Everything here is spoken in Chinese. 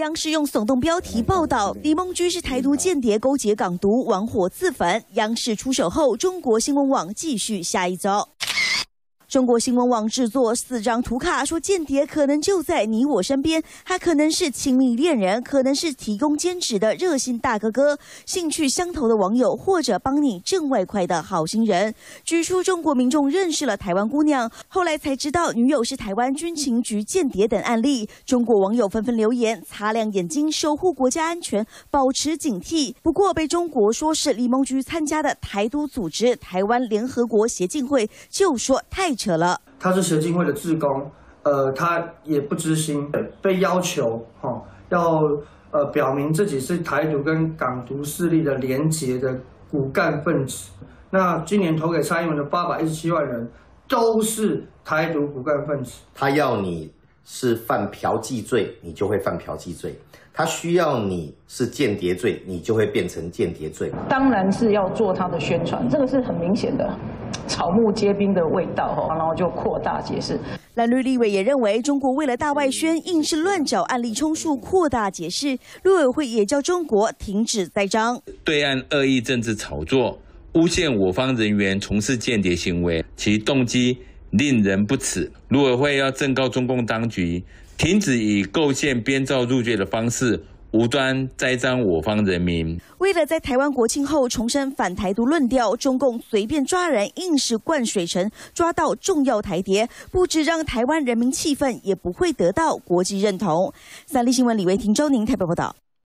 央视用耸动标题报道，李梦居是台独间谍，勾结港独，玩火自焚。央视出手后，中国新闻网继续下一招。 中国新闻网制作4张图卡，说间谍可能就在你我身边，他可能是亲密恋人，可能是提供兼职的热心大哥哥，兴趣相投的网友，或者帮你挣外快的好心人。举出中国民众认识了台湾姑娘，后来才知道女友是台湾军情局间谍等案例。中国网友纷纷留言，擦亮眼睛，守护国家安全，保持警惕。不过被中国说是李梦居参加的台独组织台湾联合国协进会，就说太扯了。 他是协进会的志工，他也不知情，被要求要表明自己是台独跟港独势力的连结的骨干分子。那今年投给蔡英文的817万人都是台独骨干分子。 他要你是犯嫖妓罪，你就会犯嫖妓罪。 他需要你是间谍罪，你就会变成间谍罪。 当然是要做他的宣传，这个是很明显的草木皆兵的味道然后就扩大解释。 蓝绿立委也认为，中国为了大外宣，硬是乱找案例充数，扩大解释。陆委会也叫中国停止栽赃。 对岸恶意政治炒作，诬陷我方人员从事间谍行为，其动机令人不齿。陆委会要正告中共当局。 停止以构陷、编造入罪的方式无端栽赃我方人民。 为了在台湾国庆后重申反台独论调，中共随便抓人，硬是灌水城，抓到重要台谍，不止让台湾人民气愤，也不会得到国际认同。三立新闻李维婷、周宁台北报道。